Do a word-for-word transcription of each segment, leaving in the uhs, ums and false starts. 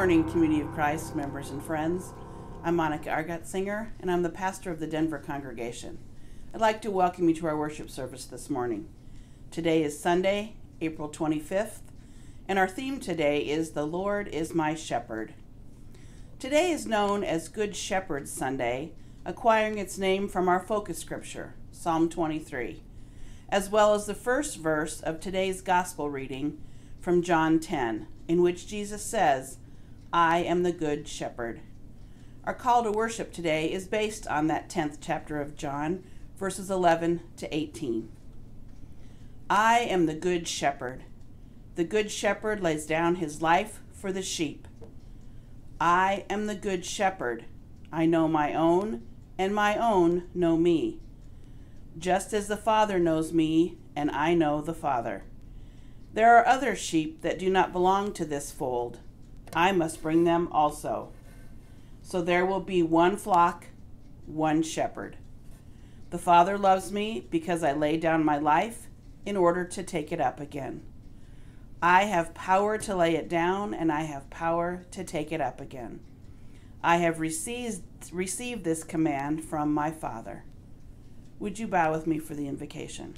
morning, Community of Christ members and friends. I'm Monica Argott-Singer, and I'm the pastor of the Denver congregation. I'd like to welcome you to our worship service this morning. Today is Sunday, April twenty-fifth, and our theme today is The Lord is My Shepherd. Today is known as Good Shepherd Sunday, acquiring its name from our focus scripture, Psalm twenty-three, as well as the first verse of today's gospel reading from John ten, in which Jesus says, I am the Good Shepherd. Our call to worship today is based on that tenth chapter of John, verses eleven to eighteen. I am the Good Shepherd. The Good Shepherd lays down his life for the sheep. I am the Good Shepherd. I know my own, and my own know me. Just as the Father knows me, and I know the Father. There are other sheep that do not belong to this fold. I must bring them also. So there will be one flock, one shepherd. The Father loves me because I lay down my life in order to take it up again. I have power to lay it down, and I have power to take it up again. I have received, received this command from my Father. Would you bow with me for the invocation?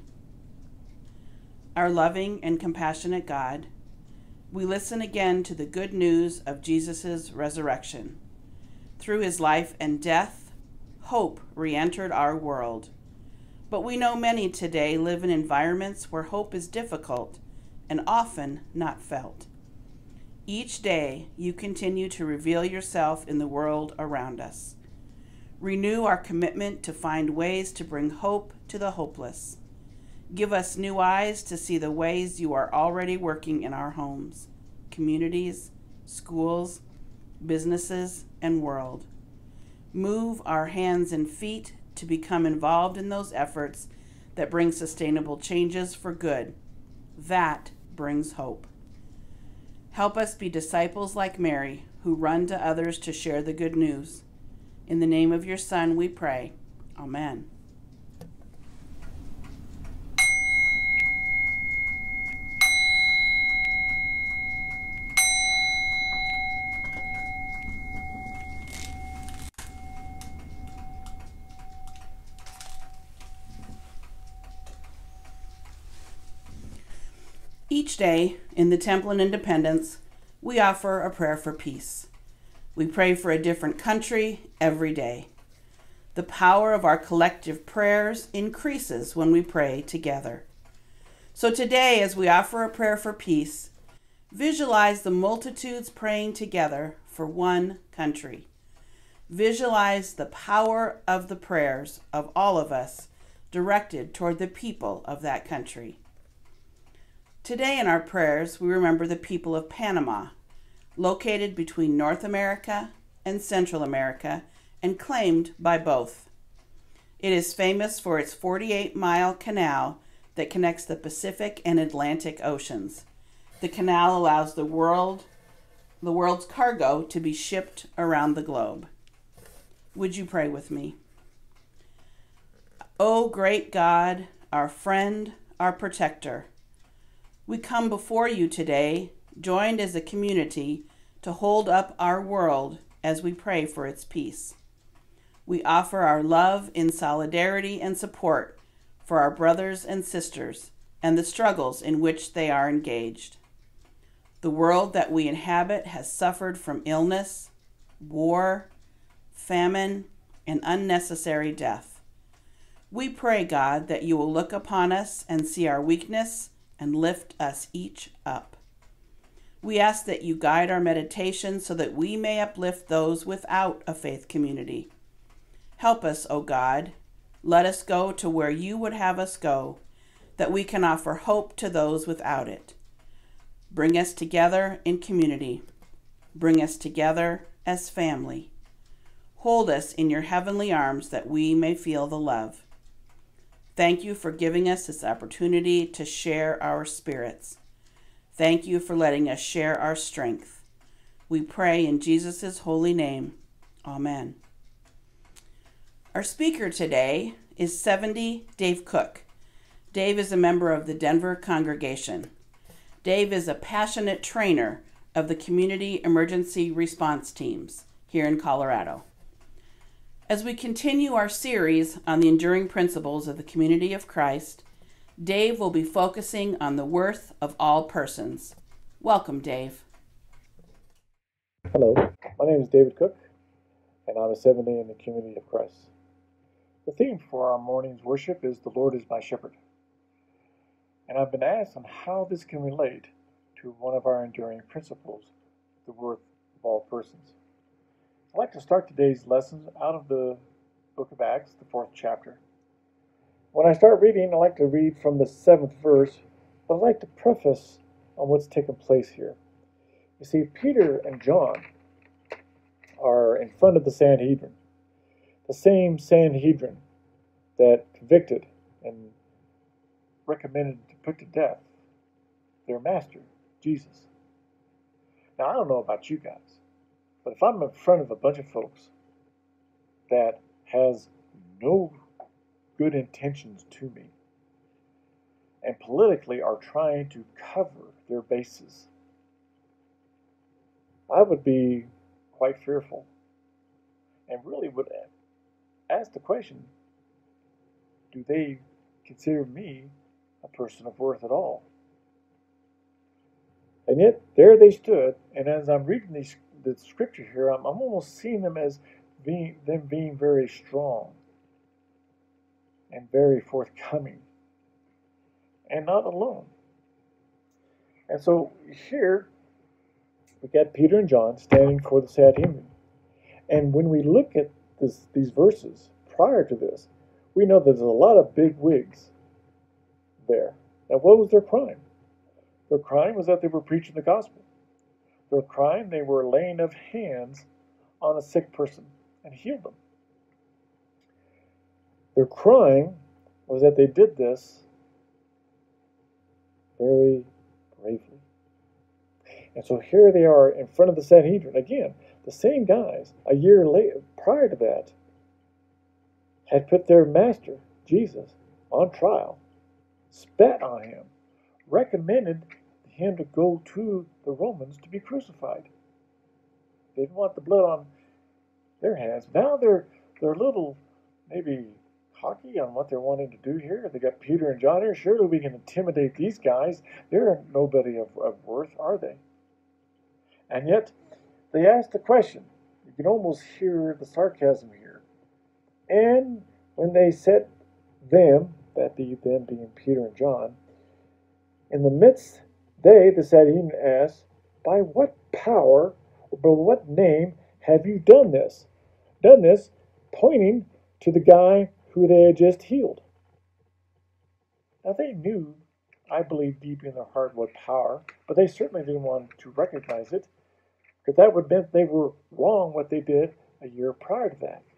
Our loving and compassionate God, we listen again to the good news of Jesus' resurrection. Through his life and death, hope re-entered our world. But we know many today live in environments where hope is difficult and often not felt. Each day, you continue to reveal yourself in the world around us. Renew our commitment to find ways to bring hope to the hopeless. Give us new eyes to see the ways you are already working in our homes, communities, schools, businesses, and world. Move our hands and feet to become involved in those efforts that bring sustainable changes for good. That brings hope. Help us be disciples like Mary, who run to others to share the good news. In the name of your Son, we pray. Amen. Each day in the Temple and Independence, we offer a prayer for peace. We pray for a different country every day. The power of our collective prayers increases when we pray together. So today, as we offer a prayer for peace, visualize the multitudes praying together for one country. Visualize the power of the prayers of all of us directed toward the people of that country. Today in our prayers, we remember the people of Panama, located between North America and Central America and claimed by both. It is famous for its forty-eight mile canal that connects the Pacific and Atlantic Oceans. The canal allows the world, the world's cargo to be shipped around the globe. Would you pray with me? O great God, our friend, our protector, we come before you today, joined as a community, to hold up our world as we pray for its peace. We offer our love in solidarity and support for our brothers and sisters and the struggles in which they are engaged. The world that we inhabit has suffered from illness, war, famine, and unnecessary death. We pray, God, that you will look upon us and see our weakness and lift us each up. We ask that you guide our meditation so that we may uplift those without a faith community. Help us, O God. Let us go to where you would have us go, that we can offer hope to those without it. Bring us together in community. Bring us together as family. Hold us in your heavenly arms that we may feel the love. Thank you for giving us this opportunity to share our spirits. Thank you for letting us share our strength. We pray in Jesus' holy name. Amen. Our speaker today is seventy Dave Cook. Dave is a member of the Denver congregation. Dave is a passionate trainer of the Community Emergency Response Teams here in Colorado. As we continue our series on the enduring principles of the community of Christ, Dave will be focusing on the worth of all persons. Welcome, Dave. Hello, my name is David Cook, and I'm a seventh day in the community of Christ. The theme for our morning's worship is "The Lord is my shepherd." And I've been asked on how this can relate to one of our enduring principles, the worth of all persons. I'd like to start today's lesson out of the book of Acts, the fourth chapter. When I start reading, I like to read from the seventh verse, but I'd like to preface on what's taken place here. You see, Peter and John are in front of the Sanhedrin, the same Sanhedrin that convicted and recommended to put to death their master, Jesus. Now, I don't know about you guys, but if I'm in front of a bunch of folks that has no good intentions to me and politically are trying to cover their bases, I would be quite fearful and really would ask the question, do they consider me a person of worth at all? And yet, there they stood, and as I'm reading these, the scripture here, I'm, I'm almost seeing them as being, them being very strong and very forthcoming and not alone. And so here, we got Peter and John standing for the Sanhedrin. And when we look at this, these verses prior to this, we know there's a lot of big wigs there. Now, what was their crime? Their crime was that they were preaching the gospel. Their crime, they were laying of hands on a sick person and healed them. Their crime was that they did this very bravely. And so here they are in front of the Sanhedrin. Again, the same guys, a year later, prior to that, had put their master, Jesus, on trial, spat on him, recommended him to go to the Romans to be crucified. They didn't want the blood on their hands. Now they're, they're a little, maybe, cocky on what they're wanting to do here. They got Peter and John here. Surely we can intimidate these guys. They're nobody of, of worth, are they? And yet, they asked the question. You can almost hear the sarcasm here. And when they set them, that be them being Peter and John, in the midst, they, the Sanhedrin, asked, by what power or by what name have you done this? Done this, pointing to the guy who they had just healed. Now they knew, I believe deep in their heart, what power, but they certainly didn't want to recognize it, because that would mean they were wrong what they did a year prior to that.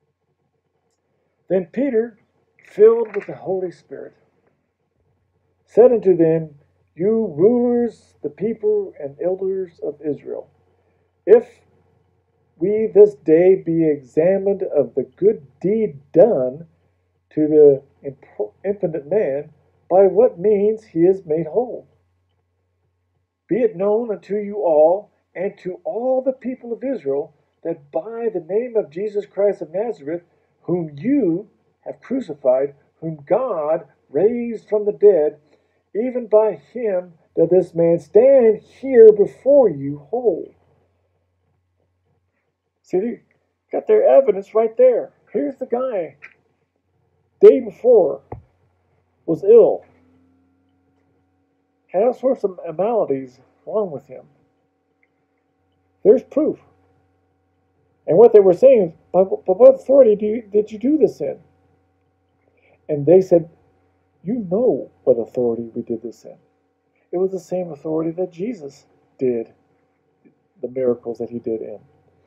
Then Peter, filled with the Holy Spirit, said unto them, you rulers, the people and elders of Israel, if we this day be examined of the good deed done to the infinite man, by what means he is made whole, be it known unto you all, and to all the people of Israel, that by the name of Jesus Christ of Nazareth, whom you have crucified, whom God raised from the dead, even by him does this man stand here before you whole. See, they got their evidence right there. Here's the guy, day before, was ill, had all sorts of maladies wrong with him. There's proof. And what they were saying is, by, by what authority do you, did you do this in? And they said, you know what authority we did this in. It was the same authority that Jesus did the miracles that he did in.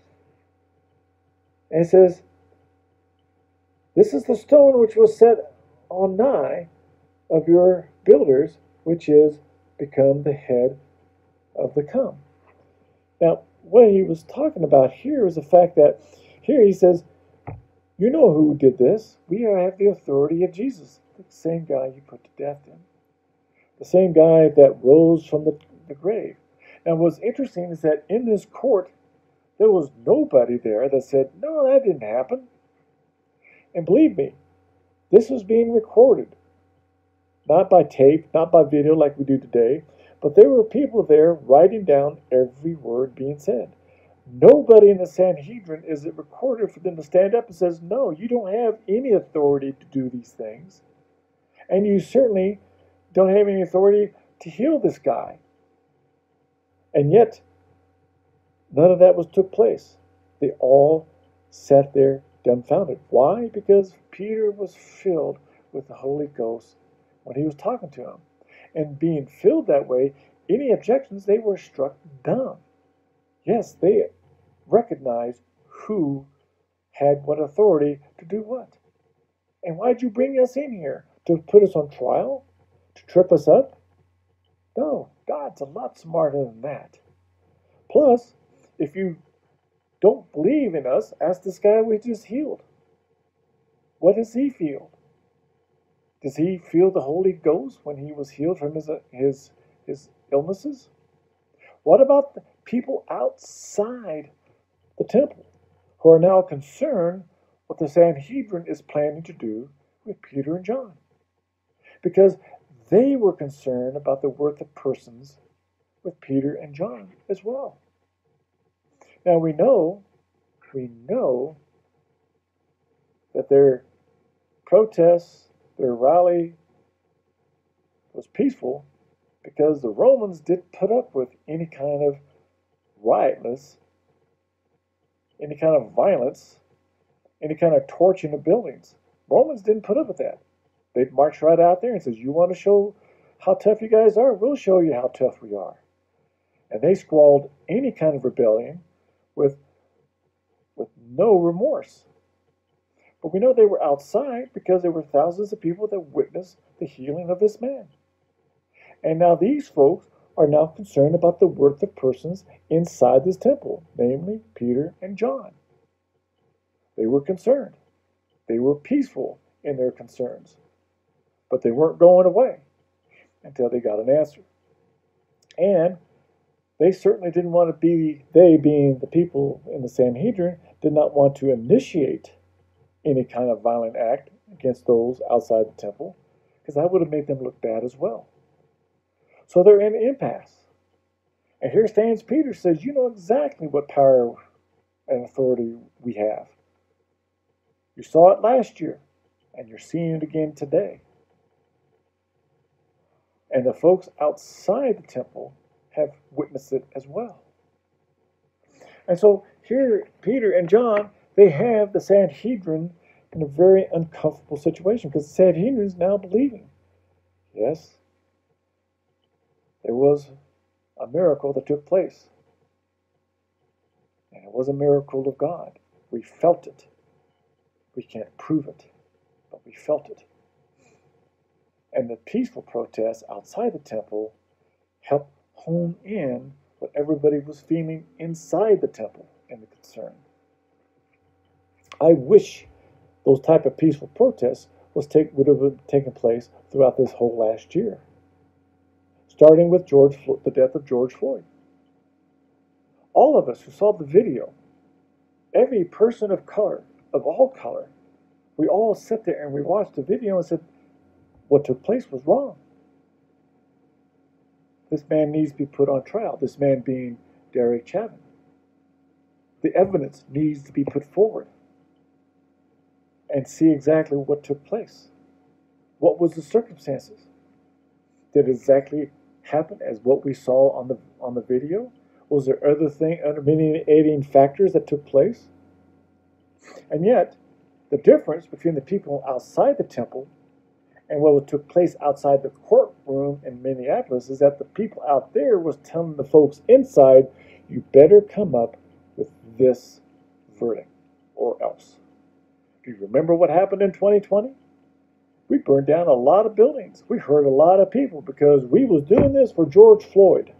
And it says, this is the stone which was set on nigh of your builders, which is become the head of the come. Now, what he was talking about here is the fact that here he says, you know who did this. We have the authority of Jesus, the same guy you put to death in. The same guy that rose from the, the grave. And what's interesting is that in this court, there was nobody there that said, no, that didn't happen. And believe me, this was being recorded. Not by tape, not by video like we do today, but there were people there writing down every word being said. Nobody in the Sanhedrin is it recorded for them to stand up and says, no, you don't have any authority to do these things. And you certainly don't have any authority to heal this guy. And yet, none of that was took place. They all sat there dumbfounded. Why? Because Peter was filled with the Holy Ghost when he was talking to him. And being filled that way, any objections, they were struck dumb. Yes, they recognized who had what authority to do what. And why'd you bring us in here? To put us on trial? To trip us up? No, God's a lot smarter than that. Plus, if you don't believe in us, ask this guy we just healed. What does he feel? Does he feel the Holy Ghost when he was healed from his, his, his illnesses? What about the people outside the temple who are now concerned what the Sanhedrin is planning to do with Peter and John? Because they were concerned about the worth of persons with Peter and John as well. Now we know, we know that their protests, their rally was peaceful because the Romans didn't put up with any kind of riotness, any kind of violence, any kind of torching of buildings. Romans didn't put up with that. They'd march right out there and says, you want to show how tough you guys are? We'll show you how tough we are. And they squalled any kind of rebellion with, with no remorse. But we know they were outside because there were thousands of people that witnessed the healing of this man. And now these folks are now concerned about the worth of persons inside this temple, namely Peter and John. They were concerned. They were peaceful in their concerns. But they weren't going away until they got an answer. And they certainly didn't want to be, they being the people in the Sanhedrin, did not want to initiate any kind of violent act against those outside the temple, because that would have made them look bad as well. So they're in an impasse. And here stands Peter, says, you know exactly what power and authority we have. You saw it last year, and you're seeing it again today. And the folks outside the temple have witnessed it as well. And so here, Peter and John, they have the Sanhedrin in a very uncomfortable situation because the Sanhedrin is now believing. Yes, there was a miracle that took place. And it was a miracle of God. We felt it. We can't prove it, but we felt it. And the peaceful protests outside the temple helped hone in what everybody was feeling inside the temple and the concern. I wish those type of peaceful protests was take, would have taken place throughout this whole last year, starting with George, the death of George Floyd. All of us who saw the video, every person of color, of all color, we all sat there and we watched the video and said, what took place was wrong. This man needs to be put on trial, this man being Derek Chauvin. The evidence needs to be put forward and see exactly what took place. What was the circumstances? Did it exactly happen as what we saw on the on the video? Was there other thing, intermediating factors that took place? And yet, the difference between the people outside the temple and what took place outside the courtroom in Minneapolis is that the people out there was telling the folks inside, you better come up with this verdict or else. Do you remember what happened in twenty twenty? We burned down a lot of buildings. We hurt a lot of people because we was doing this for George Floyd.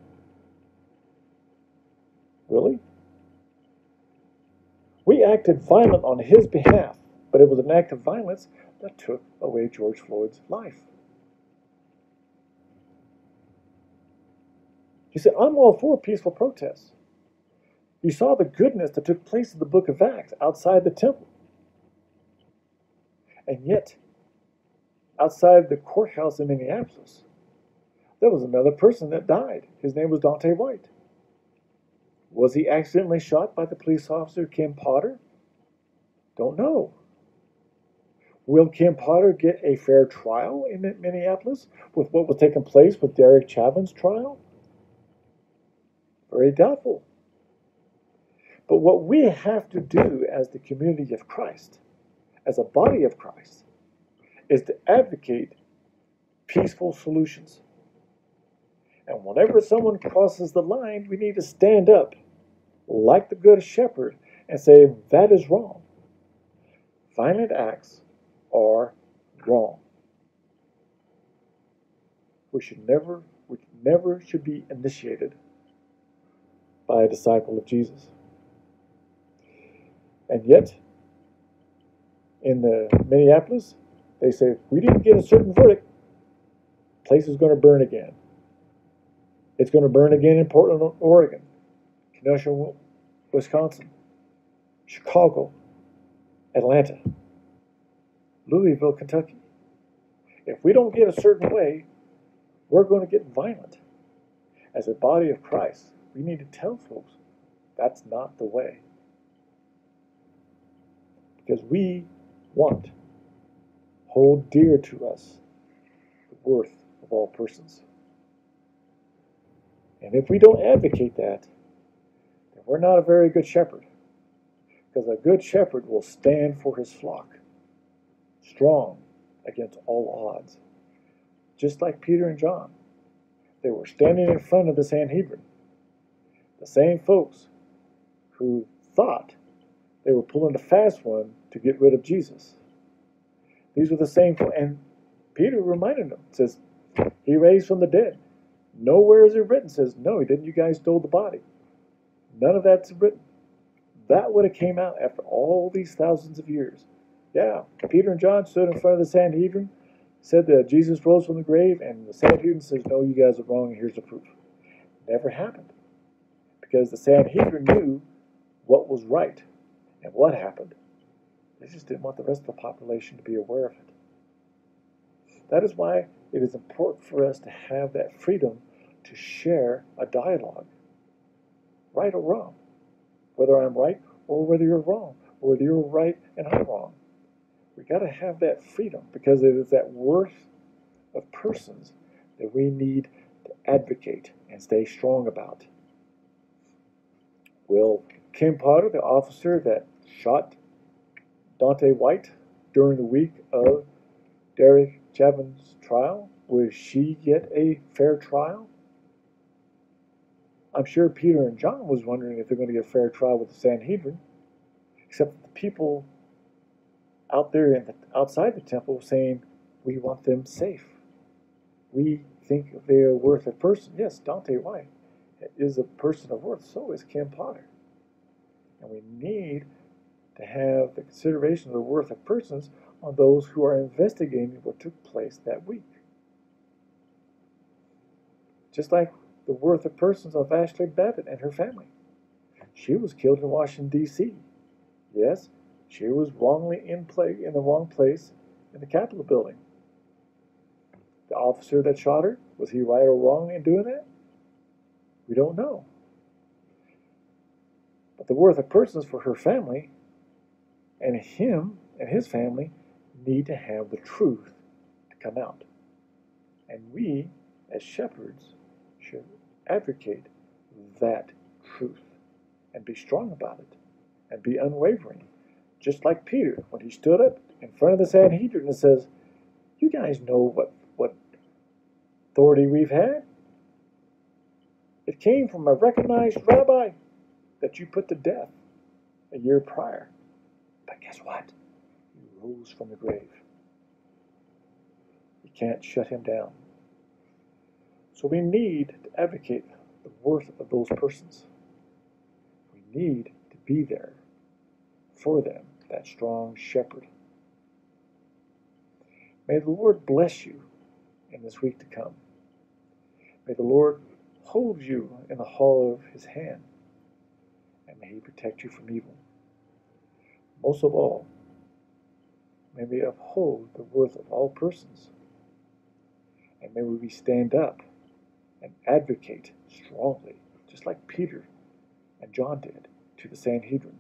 Really? We acted violent on his behalf, but it was an act of violence that took away George Floyd's life. You said, I'm all for peaceful protests. You saw the goodness that took place in the book of Acts outside the temple. And yet, outside the courthouse in Minneapolis, there was another person that died. His name was Dante White. Was he accidentally shot by the police officer, Kim Potter? Don't know. Will Kim Potter get a fair trial in Minneapolis with what was taking place with Derek Chauvin's trial? Very doubtful. But what we have to do as the community of Christ, as a body of Christ, is to advocate peaceful solutions. And whenever someone crosses the line, we need to stand up like the good shepherd and say, that is wrong. Violent acts are wrong. We should never, we never should be initiated by a disciple of Jesus. And yet, in the Minneapolis, they say, if we didn't get a certain verdict, the place is going to burn again. It's going to burn again in Portland, Oregon, Kenosha, Wisconsin, Chicago, Atlanta, Louisville, Kentucky. If we don't get a certain way, we're going to get violent. As a body of Christ, we need to tell folks that's not the way. Because we want, hold dear to us, the worth of all persons. And if we don't advocate that, then we're not a very good shepherd. Because a good shepherd will stand for his flock, strong against all odds. Just like Peter and John. They were standing in front of the Sanhedrin. The same folks who thought they were pulling a fast one to get rid of Jesus. These were the same folks. And Peter reminded them, says, he raised from the dead. Nowhere is it written, says, no, he didn't. You guys stole the body. None of that's written. That would have came out after all these thousands of years. Yeah, Peter and John stood in front of the Sanhedrin, said that Jesus rose from the grave, and the Sanhedrin says, no, you guys are wrong, and here's the proof. Never happened. Because the Sanhedrin knew what was right and what happened. They just didn't want the rest of the population to be aware of it. That is why it is important for us to have that freedom to share a dialogue, right or wrong, whether I'm right or whether you're wrong, or whether you're right and I'm wrong. We got to have that freedom because it is that worth of persons that we need to advocate and stay strong about. Will Kim Potter, the officer that shot Dante White during the week of Derek Chauvin's trial, will she get a fair trial? I'm sure Peter and John was wondering if they're going to get a fair trial with the Sanhedrin, except that the people out there in the, outside the temple were saying, we want them safe. We think they are worth a person. Yes, Dante White is a person of worth. So is Kim Potter. And we need to have the consideration of the worth of persons on those who are investigating what took place that week. Just like the worth of persons of Ashley Babbitt and her family. She was killed in Washington, D C Yes, she was wrongly in play in the wrong place in the Capitol building. The officer that shot her, was he right or wrong in doing that? We don't know. But the worth of persons for her family and him and his family need to have the truth to come out. And we, as shepherds, should advocate that truth and be strong about it and be unwavering. Just like Peter, when he stood up in front of the Sanhedrin and says, you guys know what, what authority we've had? It came from a recognized rabbi that you put to death a year prior. But guess what? He rose from the grave. You can't shut him down. So we need to advocate the worth of those persons. We need to be there for them, that strong shepherd. May the Lord bless you in this week to come. May the Lord hold you in the hollow of his hand, and may he protect you from evil. Most of all, may we uphold the worth of all persons, and may we stand up and advocate strongly, just like Peter and John did, to the Sanhedrin,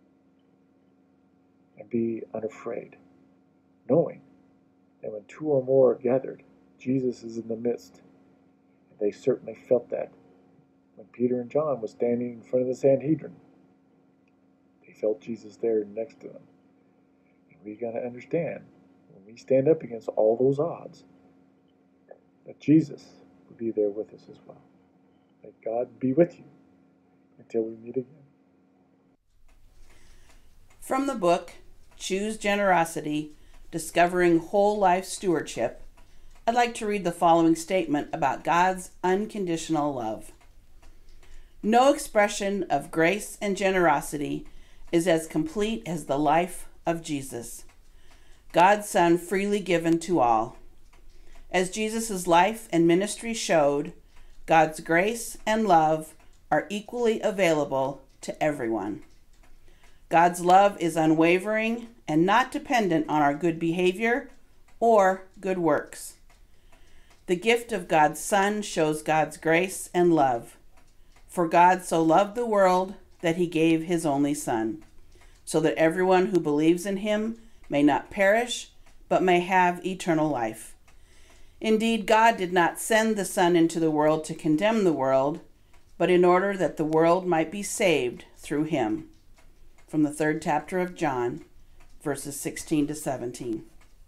and be unafraid, knowing that when two or more are gathered, Jesus is in the midst. And they certainly felt that when Peter and John were standing in front of the Sanhedrin. They felt Jesus there next to them. And we got to understand, when we stand up against all those odds, that Jesus will be there with us as well. May God be with you until we meet again. From the book, Choose Generosity, Discovering Whole Life Stewardship, I'd like to read the following statement about God's unconditional love. No expression of grace and generosity is as complete as the life of Jesus, God's Son freely given to all. As Jesus' life and ministry showed, God's grace and love are equally available to everyone. God's love is unwavering and not dependent on our good behavior or good works. The gift of God's Son shows God's grace and love. For God so loved the world that he gave his only Son, so that everyone who believes in him may not perish, but may have eternal life. Indeed, God did not send the Son into the world to condemn the world, but in order that the world might be saved through him. From the third chapter of John, verses sixteen to seventeen.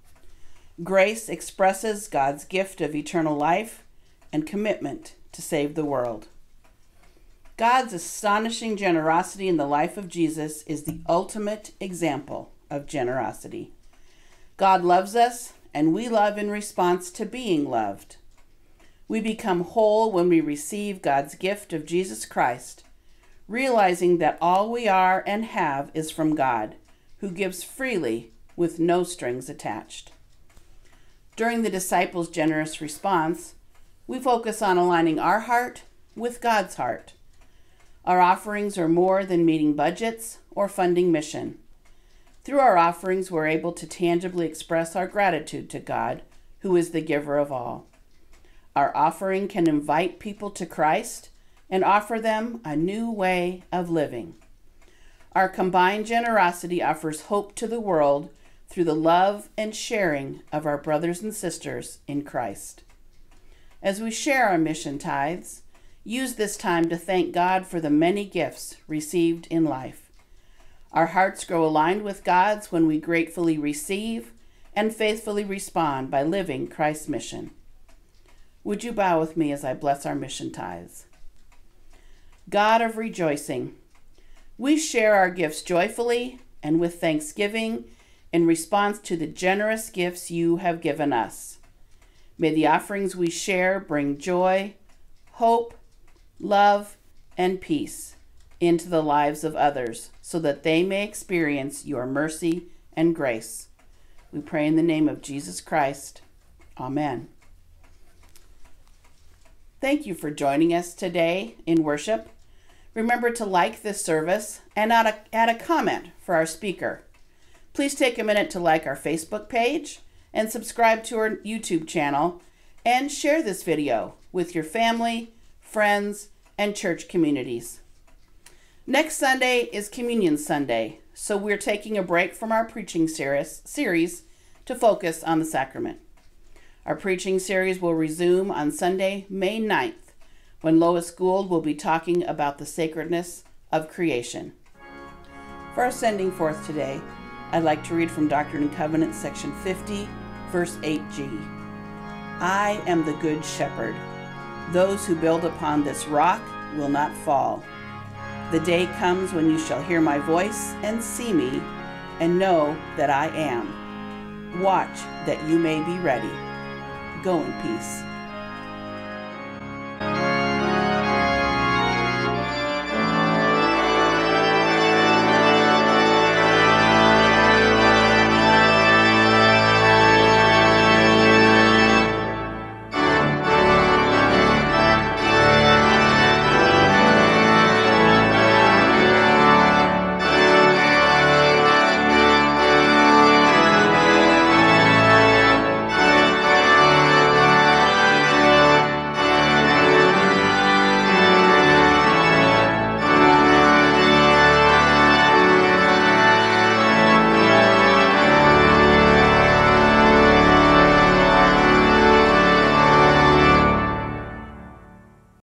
Grace expresses God's gift of eternal life and commitment to save the world. God's astonishing generosity in the life of Jesus is the ultimate example of generosity. God loves us, and we love in response to being loved. We become whole when we receive God's gift of Jesus Christ, realizing that all we are and have is from God, who gives freely with no strings attached. During the disciples' generous response, we focus on aligning our heart with God's heart. Our offerings are more than meeting budgets or funding mission. Through our offerings, we're able to tangibly express our gratitude to God, who is the giver of all. Our offering can invite people to Christ and offer them a new way of living. Our combined generosity offers hope to the world through the love and sharing of our brothers and sisters in Christ. As we share our mission tithes, use this time to thank God for the many gifts received in life. Our hearts grow aligned with God's when we gratefully receive and faithfully respond by living Christ's mission. Would you bow with me as I bless our mission tithes? God of rejoicing, we share our gifts joyfully and with thanksgiving in response to the generous gifts you have given us. May the offerings we share bring joy, hope, love, and peace into the lives of others so that they may experience your mercy and grace. We pray in the name of Jesus Christ. Amen. Thank you for joining us today in worship. Remember to like this service and add a, add a comment for our speaker. Please take a minute to like our Facebook page and subscribe to our YouTube channel and share this video with your family, friends, and church communities. Next Sunday is Communion Sunday, so we're taking a break from our preaching series, series to focus on the sacrament. Our preaching series will resume on Sunday, May ninth, when Lois Gould will be talking about the sacredness of creation. For our sending forth today, I'd like to read from Doctrine and Covenants, section fifty, verse eight G. I am the good shepherd. Those who build upon this rock will not fall. The day comes when you shall hear my voice and see me, and know that I am. Watch that you may be ready. Go in peace.